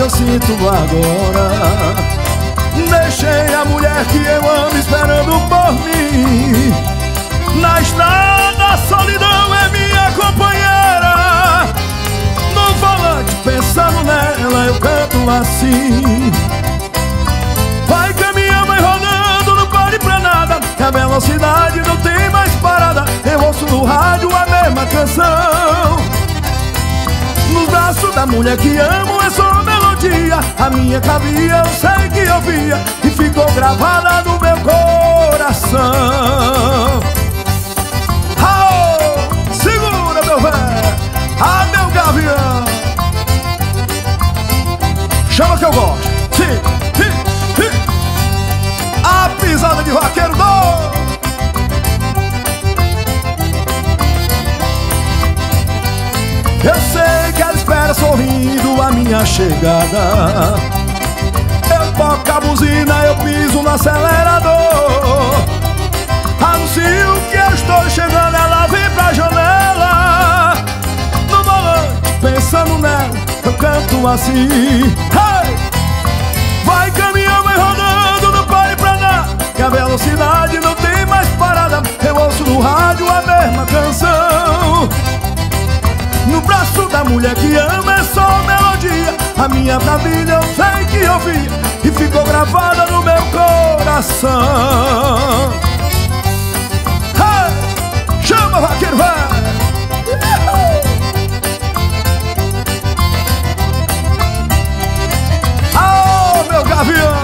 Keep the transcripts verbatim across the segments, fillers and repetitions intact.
eu sinto agora. Deixei a mulher que eu amo esperando por mim. Na estrada a solidão é minha companheira. No volante pensando nela eu canto assim. Vai caminhando, vai rodando, não pare pra nada, que a velocidade não tem mais parada. Eu ouço no rádio a mesma canção. No braço da mulher que amo é só melodia. A minha cabia eu sei que eu via e ficou gravada no meu coração. Oh, segura meu velho, ah meu gavião. Chama que eu gosto. Sim, sim, sim. A pisada de vaqueiro do... Eu sei que ela espera sorrindo a minha chegada. Eu toco a buzina, eu piso no acelerador. Anuncio que eu estou chegando, ela vem pra janela. No volante, pensando nela, eu canto assim. Hey! Vai caminhando, vai rodando, não pare pra nada, que a velocidade não tem mais parada. Eu ouço no rádio a mesma canção. No braço da mulher que ama é só melodia. A minha família eu sei que eu vi e ficou gravada no meu coração. Hey! Chama vaqueiro, vai! Oh, meu gavião!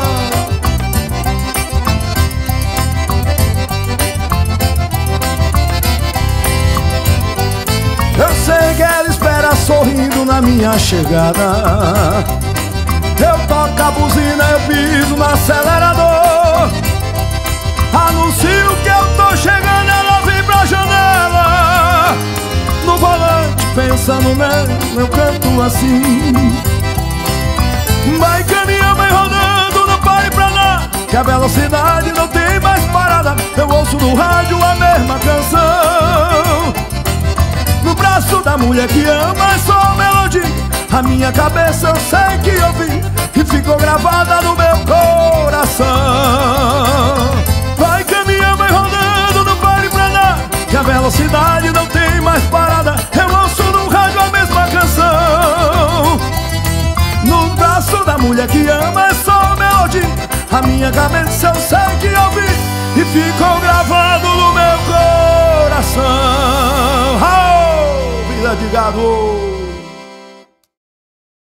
Eu sei que ela espera sorrindo na minha chegada. Eu toco a buzina, eu piso no acelerador. Anuncio que eu tô chegando, ela vem pra janela. No volante, pensando nela, eu canto assim. Vai caminhando, vai rodando, não pare pra nada, que a velocidade não tem mais parada. Eu ouço no rádio a mesma canção. No braço da mulher que ama é só melodia. A minha cabeça eu sei que eu vi e ficou gravada no meu coração. Vai caminhando, vai rodando, não pare pra nada, que a velocidade não tem mais parada. Eu ouço no rádio a mesma canção. No braço da mulher que ama é só melodia. A minha cabeça eu sei que eu vi e ficou